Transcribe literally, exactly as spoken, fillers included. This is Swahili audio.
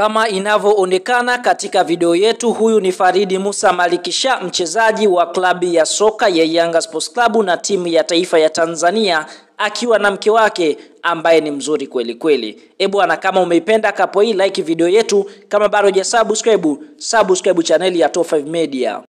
Kama inavyoonekana katika video yetu, huyu ni Faridi Musa Malikisha, mchezaji wa klabu ya soka ya Yanga Sports Club na timu ya taifa ya Tanzania, akiwa na mke wake ambaye ni mzuri kweli kweli. E bwana, kama umeipenda kapo hii, like video yetu. Kama bado hujasubscribe, subscribe channel ya Top five Media.